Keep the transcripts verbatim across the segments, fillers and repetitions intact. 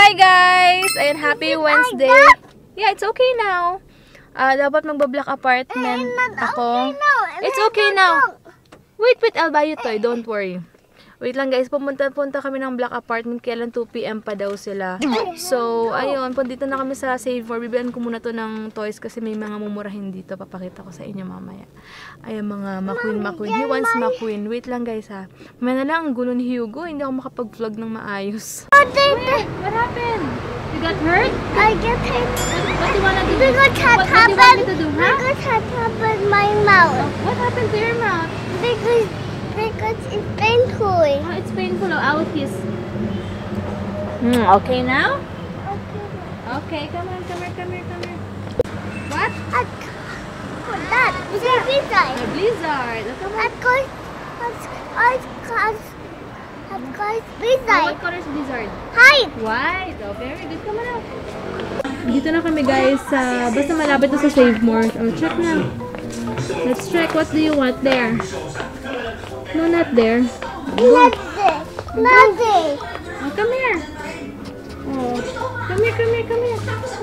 Hi guys! And happy Wednesday! Yeah, it's okay now. Uh, dapat magba-black apartment ako. It's okay now. Wait, wait, I'll buy you toy. Don't worry. Wait lang guys, pumunta-punta kami ng black apartment. Kailan two P M pa daw sila. So, ayun, dito na kami sa Save For. Bibilan ko muna to ng toys kasi may mga mumurahin dito. Papakita ko sa inyo mamaya. Ayun, mga McQueen, McQueen. He wants McQueen. Wait lang guys ha. Mamaya na lang, ang gulo ni Hugo. Hindi ako makapag-vlog ng maayos. Wait, what happened? You got hurt? I get hurt. What do you wanna do? Because that What, what do you want me to do, huh? Because that happened my mouth. What happened to your mouth? Because because it's painful. Oh, it's painful. Oh, I will kiss. Hmm, okay now? Okay. Okay, come on, come here, come here, come here. What? I, that is a blizzard. A blizzard. Oh, come on. I got I got I got Oh, blizzard. what color is blizzard? Hi. White. Oh, very good. Come on out. Dito na kami guys. Uh, basta malapit to sa Save More. Oh, check na. Let's check. What do you want there? No, not there. Not this. Not this. Oh, come here. Oh, come here, come here, come here.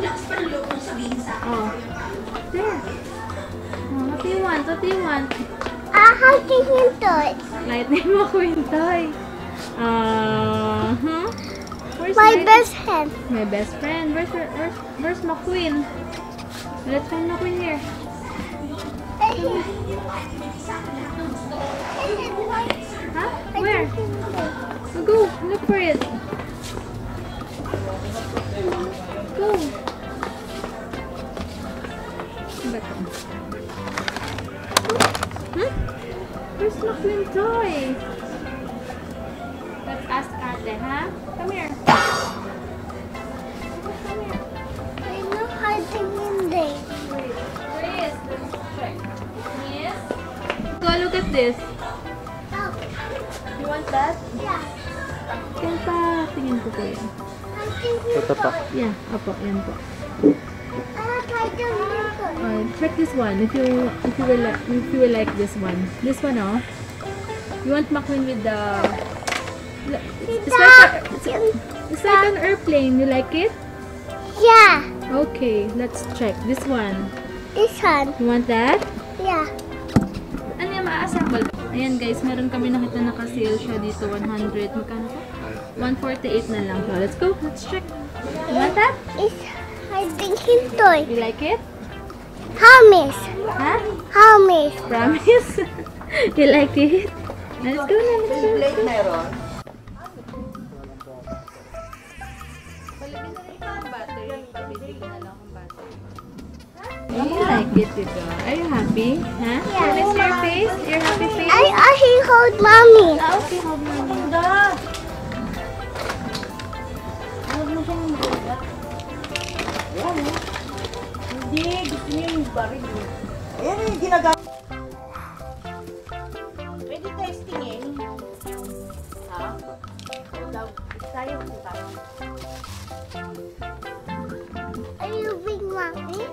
Oh, there. Oh, what do you want? What do you want? I have to hit it. Lightning McQueen toy. Uh huh. Where's My Light- best friend. My best friend. Where's where's where's McQueen? Let's find McQueen here. Huh? Where? Oh, go. Look for it. Go. Bato. Hmm? Where's McQueen toy? Let's ask Ate, huh? Come here. Come here. I know how to hit it. Wait. Where is? Let's check. Yes. Go look at this. Oh, You want that? yeah. Yan pa. Tingin ko po yan. I think hit Ito pa. it. Yeah. Opo. Yan po. I try to hit it. Uh, check this one. If you if you will like if you will like this one. This one, oh. You want McQueen with the. It's like, a, it's, it's like an airplane. You like it? Yeah. Okay. Let's check this one. This one. You want that? Yeah. Ano yung ma-assemble? Ayan guys, meron kami nakita naka-sale siya dito. one hundred. Magkano po? one forty-eight na lang. So, let's go. Let's check. You want that? It's I think hit it. You like it? Promise. Huh? Promise. Promise? You like it? Let's go na. Let's go. Plate meron. You like it, Tito? Are you happy? Huh? Yeah. Can I see your face? Your happy face? I I he hold mommy. Ah, okay, hold mo. Hindi, gusto niya yung baril. Ayan yung ginagamit. Pwede testingin. Ha? O daw, tayo punta. Are you big mommy?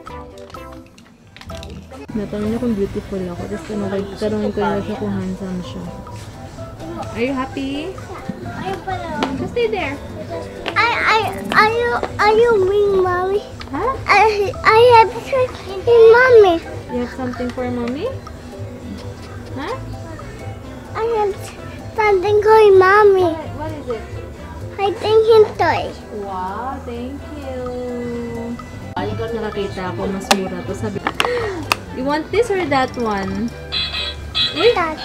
Natanong niya kung beautiful ako. Tapos tanongin tanongin ko na siya kung handsome siya. Are you happy? Are you pala? Just stay there. I I are you are you big mommy? Huh? I I have something in mommy. You have something for mommy? Huh? I have something for mommy. What, what is it? I think him toy. Wow, thank you. Ay, nakakita ako mas mura to. Sabi ko, you want this or that one? Uy! That.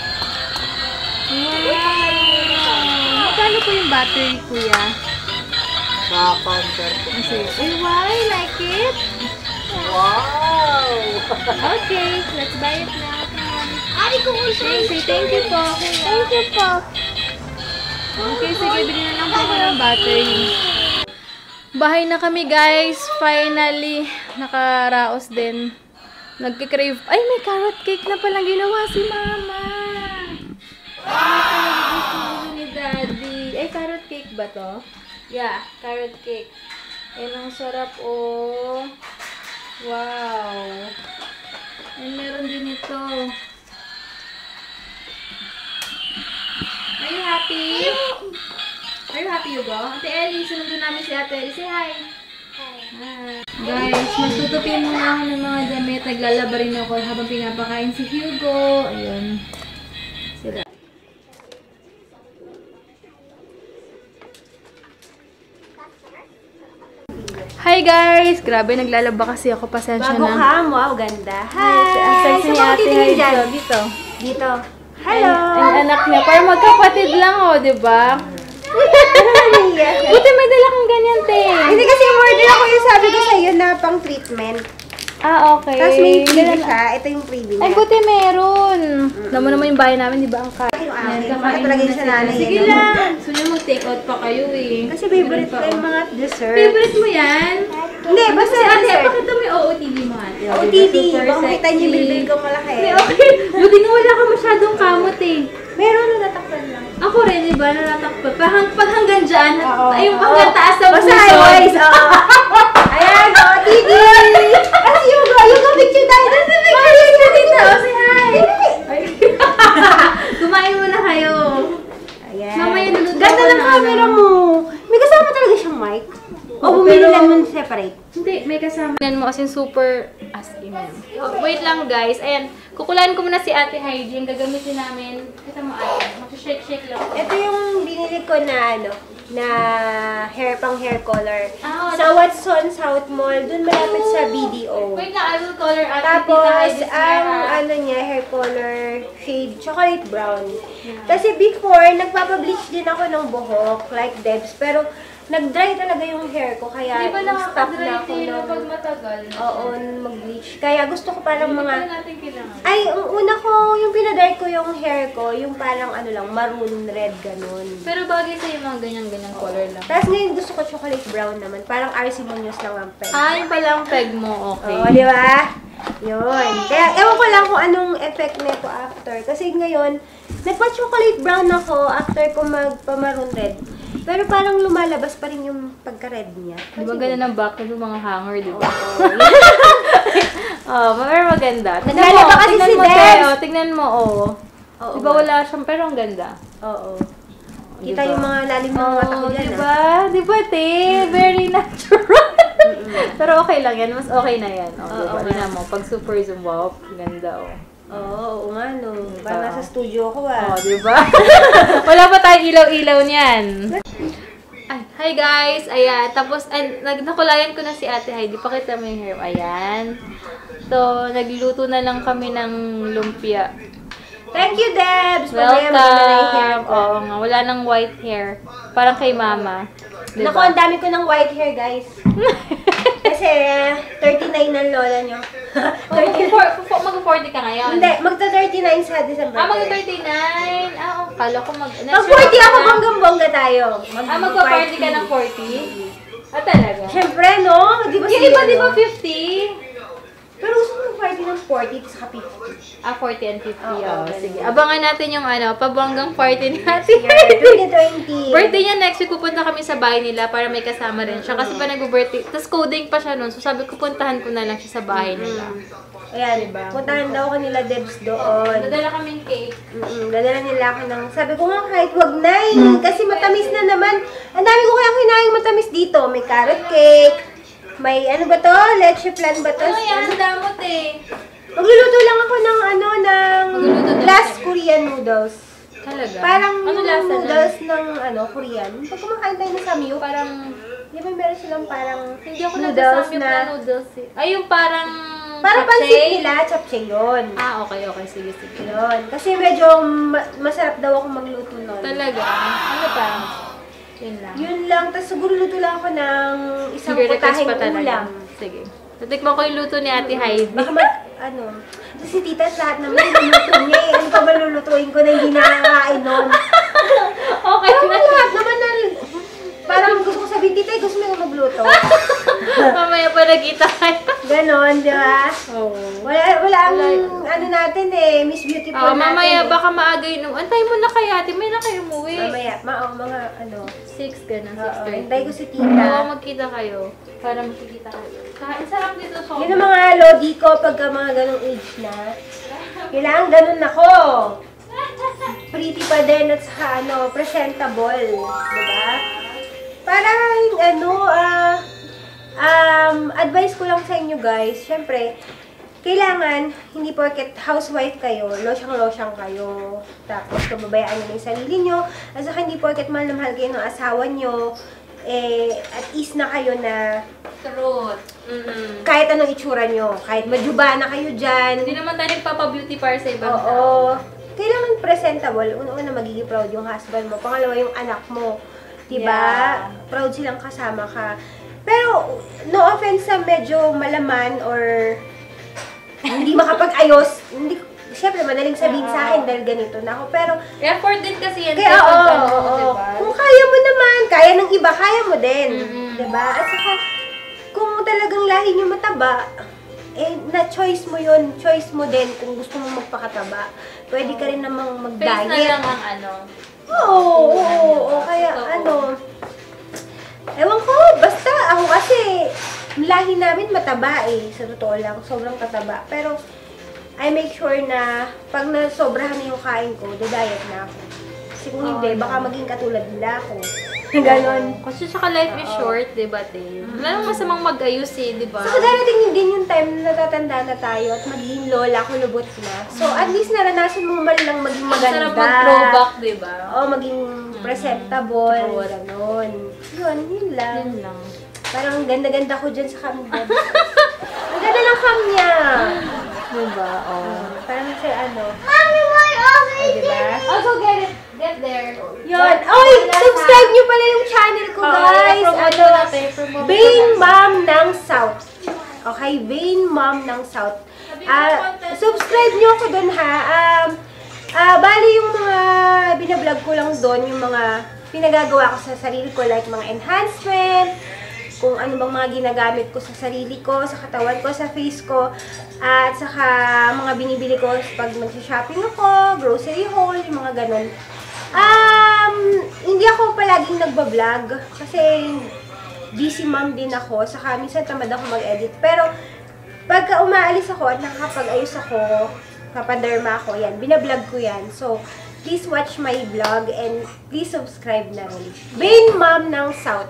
Wow! Magkano po yung battery, kuya? Sa counter ko. Kasi, eh, wow, I like it. Wow! Okay, let's buy it now. Come on. Ari ko Say, say thank you po, kuya. Thank you po. Okay, sige, bigyan na lang po ko ng battery. Bahay na kami, guys. Finally, nakaraos din. Nagkikrave. Ay, may carrot cake na palang ginawa si Mama. Ay, gusto ni Daddy. Ay, carrot cake ba to? Yeah, carrot cake. Ay, ang sarap, oh. Wow. Ay, meron din ito. Are you happy? Are you happy, Hugo? Ate Ellie, sunundo namin si Ate Ellie. Say hi! Hi! Guys, magtutupin muna ako ng mga damit. Naglalaba rin ako habang pinapakain si Hugo. Ayun. Sila. Hi guys! Grabe, naglalaba kasi ako. Pasensya Bago na. ka, wow, ganda. Hi! Ang sexy ni Ate Ellie. dyan? Dito. Dito. Hello! Ang, ang anak niya. Parang magkapatid lang, oh, di ba? Buti may dala kang ganyan, te. Hindi kasi order ako yung sabi ko sa'yo na pang treatment. Ah, okay. Tapos may freebie siya. Ito yung freebie niya. Ay, buti meron. Naman naman yung bahay namin, di ba? Ang kain. Yung Ayan, akin. kakain Nakatulagay muna sa sila. nanay. Sige yan, lang. So, nyo mag-take out pa kayo eh. Kasi favorite Meron ko pa, yung oh. mga dessert. Favorite mo yan? Hindi, basta Kasi ate, dessert. pakita mo yung O O T D mo ate. O T D. Baka makita niyo yung bilbil kong malaki. Hindi, okay. Buti nga wala ka masyadong kamot eh. Meron na natakpan lang. Ako rin, di ba? Natatakpan. Pag, hang, pag hanggang dyan, Oo. ay yung Oo. hanggang taas ng Basta puso. highways, oo. Ayan, O T D. Kasi yung yung picture tayo. That's the picture Hi, dito. Oh, say hi. Kumain muna kayo. Ayan. Mamaya luluto Ganda ako ng na camera ano. mo. May kasama talaga siyang mic. O Oo, bumili pero- lang nun separate. Hindi, may kasama. Tingnan mo kasi super as in. Oh, wait lang guys. Ayan, kukulain ko muna si Ate Heidi. Ang gagamitin namin. Kita mo ate. Mag-shake-shake lang ako. Ito yung binili ko na ano, na hair pang hair color. Ah, Sa Watson South Mall, dun malapit sa B D O. Wait lang, I will color Ate Tapos, Tita Heidi's hair, ang ha? ano niya, hair color shade, chocolate brown. Kasi before, nagpapableach din ako ng buhok, like Debs, pero nag-dry talaga yung hair ko, kaya Di ba stop na nakaka-dry ako tayo ng, pag matagal? oo, mag-bleach. Kaya gusto ko parang Hindi mga, pa natin kailangan. ay, ang una ko, yung pinadry ko yung hair ko, yung parang ano lang, maroon, red, ganun. Pero bagay sa yung mga ganyan-ganyang color lang. Tapos ngayon gusto ko chocolate brown naman, parang Arsimonious lang ang peg. Ah, yung pala ang peg mo, okay. Oo, di ba? Yun. Kaya, ewan ko lang kung anong effect nito after. Kasi ngayon, nagpa-chocolate brown ako after ko magpa-maroon red. Pero parang lumalabas pa rin yung pagka-red niya. Di ba ganda ng back ng mga hanger, di ba? Oo, pero maganda. Tignan mo, Naglalaba kasi tignan si mo, Des. te, oh, tignan mo, oh. Oo Di ba nga. wala siyang, pero ang ganda. Oo. Kita Diba? yung mga lalim ng mata ko Oo, dyan, di ah. ba? Di ba, te? Very natural. Pero okay lang yan. Mas okay na yan. Oh, Oo, diba? nga. Tignan mo, pag super zoom, wow, ganda, oh. Oo, oo nga no. Diba? Parang nasa studio ko ah. Oh, di ba? Wala pa tayong ilaw-ilaw niyan. Ay, hi guys! Ayan, tapos, ay, nag nakulayan ko na si Ate Heidi. Pakita mo yung hair. Ayan. So, nagluto na lang kami ng lumpia. Thank you, Debs! Mamaya maganda na yung hair Welcome! ko. Oo nga, wala nang white hair. Parang kay mama. Diba? Naku, ang dami ko ng white hair, guys. Kasi, thirty-nine ng lola nyo. Mag-forty ka ngayon? Hindi, magta-thirty-nine sa December. Ah, mag-thirty-nine? Ah, oh, kala ko mag... Pag forty ako, bonggang-bongga tayo. Mag Ah, magpa-party ka ng forty? Ah, talaga? Siyempre, no? Di ba Yung iba, di ba fifty? Pero gusto ko mag-party ng forty, saka fifty. Ah, forty and fifty. Oo, Oh, ganun. sige. Abangan natin yung ano, pabonggang party natin. twenty twenty. Birthday niya next week, pupunta kami sa bahay nila para may kasama rin siya. Kasi pa nag-birthday, tapos coding pa siya nun. So sabi ko, puntahan ko na lang siya sa bahay nila. Ayan, Diba? puntahan daw ko nila Debs doon. Dadala kaming cake. Mm-mm, dadala nila ako ng... Sabi ko nga kahit wag na eh. Kasi matamis na naman. Ang dami ko kaya kinaing matamis dito. May carrot cake. May ano ba to? Leche flan ba to? Ano yan? Damot eh. Magluluto lang ako ng ano, ng Magluluto din last siya. Korean noodles. Talaga? Parang ano lasa noodles nun? ng ano, Korean. Pag kumakain tayo ng samyup, Parang, di ba meron silang parang hindi ako noodles nagsasamyup na... na noodles eh. Ay, yung parang... Parang japchae? pansit nila, chapchae yun. Ah, okay, okay. Sige, sige. Yun. Kasi medyo ma- masarap daw ako magluto nun. Talaga? Ano pa? Yun lang. Yun lang. Tapos siguro luto lang ako ng isang Sige, request putahing pa talaga. ulam. Sige. Tatikman ko yung luto ni Ate Heidi. Baka mag, ano, tapos si tita lahat naman luluto niya eh. Ano pa ba lulutuin ko na hindi nakakain nun? Okay Pero na. lahat naman na, parang gusto ko sabihin, tita, gusto mo yung magluto. Mamaya pa nagkita kayo. Ganon, di ba? Oo. Wala, wala ang, ano natin eh, Miss Beautiful Oh, natin mamaya eh. baka maaga yun. Antay mo na kay Ate. May na kayo umuwi. Mamaya, ma, oh, mga ano, Six ka na, six oo, thirty. hintay ko si Oo, tita. magkita kayo. Para magkikita kayo. Kain sarap dito so. Yun ang mga lodi ko pagka mga ganong age na. Kailangan ganun ako. pretty pa din at saka ano, presentable. Diba? Parang ano, ah, um, advice ko lang sa inyo guys, syempre, kailangan, hindi porket housewife kayo, losyang-losyang kayo, tapos kababayaan nyo yung sarili nyo, at saka hindi porket mahal na mahal kayo ng asawa nyo, eh, at ease na kayo na Truth. Mm-hmm. kahit anong itsura nyo, kahit majuba na kayo dyan. Hindi naman tayo nagpapa-beauty para sa ibang tao. Oo. Kailangan presentable. Una-una magiging proud yung husband mo. Pangalawa yung anak mo. Diba? Yeah. Proud silang kasama ka. Pero, no offense sa medyo malaman or hindi makapag-ayos. Hindi, syempre, madaling sabihin sa akin dahil ganito na ako. Pero, effort din kasi yan. kaya, oo, oo, oo, oo. diba? Kung kaya mo naman, kaya ng iba, kaya mo din. Mm-hmm. Diba? At saka, kung talagang lahi nyo mataba, eh, na choice mo yun, choice mo din kung gusto mo magpakataba. Pwede ka rin namang mag-diet. Face na lang ang ano. Oo, oo, oo, oo. Kaya, So, ano, ewan ko, basta, ako kasi, lahi namin mataba eh, sa totoo lang, sobrang kataba. Pero, I make sure na, pag nasobrahan na yung kain ko, diet na ako. Kasi kung hindi, baka maging katulad nila ako. Ganon. Kasi saka life is short, di ba, te? Wala namang masamang mag-ayos eh, di ba? So, darating din yung time na natatanda na tayo at magiging lola, kulubot na. So, at least naranasan mo man lang maging maganda. Sarap mag-throwback, di ba? Oo, maging presentable. True. Ganon. Yun, yun lang. Yun lang. Parang ang ganda-ganda ko dyan sa cam. Ang ganda ng cam niya. Diba? Oh. Parang siya ano. Mommy, why are we Ay, diba? Also, get it. Get there. Yun. Oy, subscribe niyo pala yung channel ko, guys. Ano? Vain Mom ng South. Okay, Vain Mom ng South. Ah, subscribe niyo ako doon, ha. Um, ah, bali yung mga binablog ko lang doon, yung mga pinagagawa ko sa sarili ko, like mga enhancement, kung ano bang mga ginagamit ko sa sarili ko, sa katawan ko, sa face ko, at saka mga binibili ko pag mag-shopping ako, grocery haul, yung mga ganun. Um, hindi ako palaging nagbablog kasi busy mom din ako, saka minsan tamad ako mag-edit. Pero pagka umaalis ako at nakakapag-ayos ako, papaderma ako, yan, binablog ko yan. So, please watch my vlog and please subscribe na rin. Vain Mom ng South.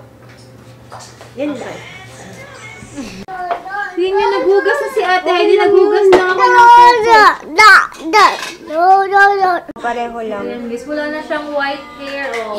Yan lang. Hindi nga naghugas na si ate. Hindi naghugas na ako ng Da, da, da. No, no, no. Pareho lang. Ayan guys, wala na siyang white hair. Oh.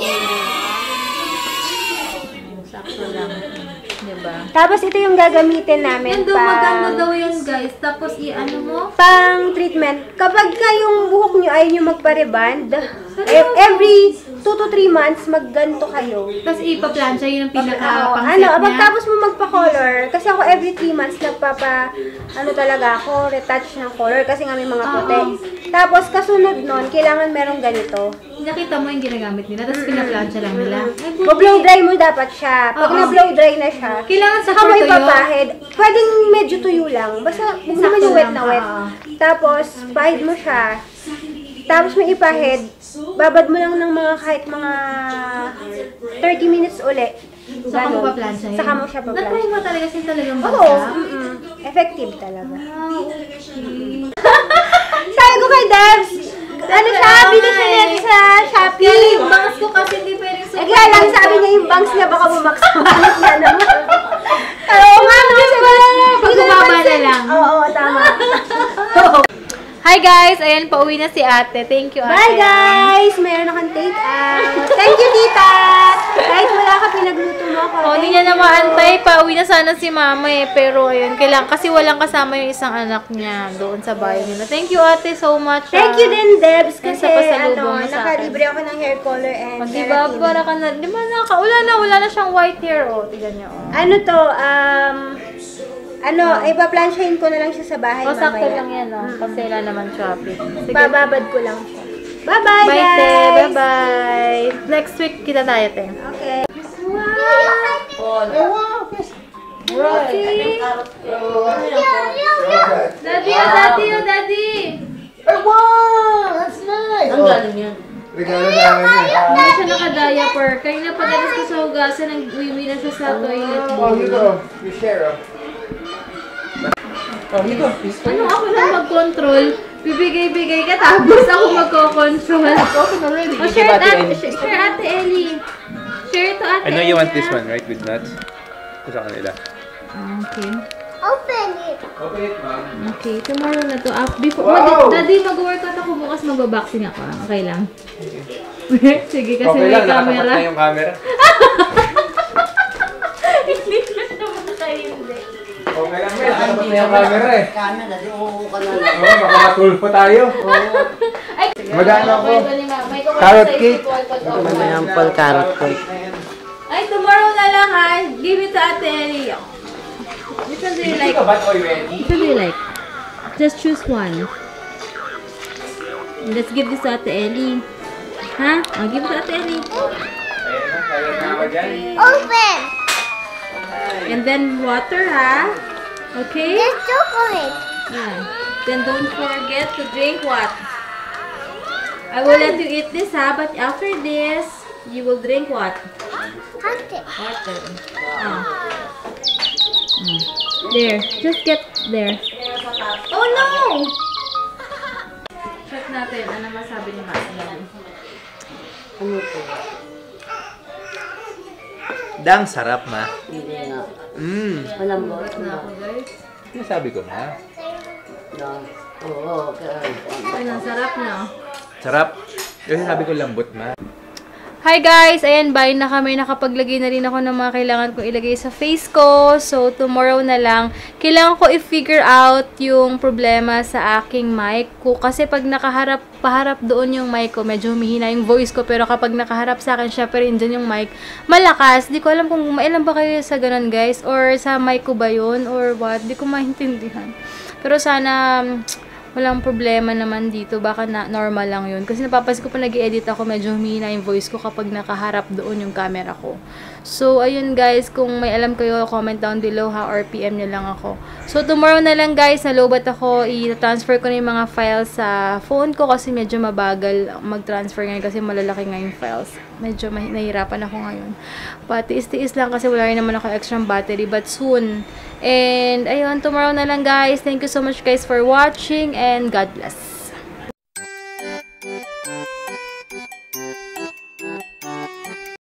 Sakto lang. Diba? Tapos ito yung gagamitin namin Yan daw, maganda pang, daw yan guys. Tapos i-ano mo? pang treatment. Kapag ka yung buhok nyo ay nyo magpa-reband, eh, every two to three months, magganto kayo. Tapos ipa-plancha yun ang Oo, pinaka-pang ano, set niya. pagtapos mo magpa-color, kasi ako every three months nagpapa, ano talaga ako, retouch ng color kasi nga may mga puti. Tapos kasunod nun, kailangan merong ganito. Nakita mo yung ginagamit nila, tapos pinaplancha lang nila. Ay, buti. Mag-blow dry mo dapat siya. Pag Oo. na-blow dry na siya, Kailangan sa saka mo tuyo. ipapahid. Pwedeng medyo tuyo lang. Basta, huwag naman yung wet na lang, wet. oo. Tapos, pahid mo siya. Tapos may ipahid. Babad mo lang ng mga kahit mga thirty minutes uli. Saka mo Ganon. pa-plancha yun. Saka mo siya pa-plancha. Na-try mo talaga siya talagang Oo. bansa? mm-mm. Effective talaga. Ah, okay. Sabi ko kay Debs, ano siya, bili siya nito sa Shopee. Kaya yung bangs ko kasi hindi pwedeng Eh, kaya lang sabi niya yung bangs niya baka bumaksak. Bakit na naman? Oo nga, naman siya. Pagbaba na lang. Oo, tama. Hi guys! Ayan, pauwi na si ate. Thank you, ate. Bye guys! Meron akong take out. Thank you, tita! Kahit wala ka, pinagluto mo ako. O, hindi Thank niya you. na maantay. Pauwi na sana si mama eh. Pero ayun, kailangan, kasi walang kasama yung isang anak niya doon sa bahay nila. Thank you, ate, so much. Thank ah. you din, Debs, Yan kasi sa pasalubong ano, mo sa akin. nakalibre ako ng hair color and O, diba, keratin. para ka na, di ba naka, wala na, wala na siyang white hair. O, tignan niyo. O, Ano to, um, ano, ipa-planchahin ko na lang siya sa bahay o sakto mamaya. lang yan, o. Kasi wala naman Shopee. Sige. Bababad ko lang siya. Bye-bye, Bye, guys! te. Bye-bye. Next week, kita tayo, te. Okay. Daddy, oh, daddy, oh, daddy. Hey, wow! That's nice! Ang galing yan. Regalo namin yun. Hindi siya naka-diaper. Kanina pagdating ko sa hugasan, nag-uwi na siya sa toilet. Oh, you go. You share, oh. Oh, you go. Ano ako lang mag-control? Bibigay-bigay ka, tapos ako magko-control. Open already. Oh, share it, Ate, share Ate Ellie. Share it to Ate I know you want Ellie, this ah. one, right? With nuts. Ito sa kanila. Okay. Open it. Open it, ma'am. Okay, tomorrow na to. Uh, before, Wow! Madi- Daddy, mag-workout ako bukas, magbaboxing ako. ah. Okay lang. Sige, kasi Okay may lang, nakatapat camera. na yung camera. Hindi na naman kayo, hindi. Okay lang, Mel. Nakatapat na yung camera eh. Camera, di oo ka na. Oo, baka matulfo tayo. Ay, Magano ako? May kukuha Carrot sa cake. isip, workout ako. Mamayang pal carrot cake. Ay, tomorrow na lang ha. Give it to Ate Ellie. Which one do you like? Ba't already? Which one do you like? Just choose one. Let's give this to Ate Ellie. Ha? I'll give it to Ate Ellie. Ayan na, kaya na ako dyan. Open. And then water, ha? Okay? There's chocolate. Yeah. Then don't forget to drink what? I will let you eat this, ha? But after this, you will drink what? Hot it. Water. Ah. Mm. There. Just get there. Oh no! Check natin. Ano masabi ni Mami? Ano to? Dang sarap, ma. Hindi nga. Mmm. Malambot. Na ako, guys. Sinasabi ko, ma. No. Oo, okay. Ay, ang sarap na. Sarap. Kasi sabi ko lambot, ma. Hi guys! Ayan, bye na kami. Nakapaglagay na rin ako ng mga kailangan kong ilagay sa face ko. So, tomorrow na lang. Kailangan ko i-figure out yung problema sa aking mic ko. Kasi pag nakaharap, paharap doon yung mic ko, medyo humihina yung voice ko. Pero kapag nakaharap sa akin, syempre rin dyan yung mic, malakas. Di ko alam kung mailan ba kayo sa ganun, guys. Or sa mic ko ba yun? Or what? Di ko maintindihan. Pero sana... walang problema naman dito. Baka na normal lang yun. Kasi napapansin ko pa nag-edit ako, medyo humina yung voice ko kapag nakaharap doon yung camera ko. So, ayun guys. Kung may alam kayo, comment down below ha, or P M nyo lang ako. So, tomorrow na lang guys, nalobat ako. I-transfer ko na yung mga files sa phone ko kasi medyo mabagal mag-transfer ngayon kasi malalaki nga yung files. Medyo nahihirapan ako ngayon. But, tiis-tiis lang kasi wala rin naman ako extra battery. But soon. And, ayun, tomorrow na lang guys. Thank you so much guys for watching and God bless.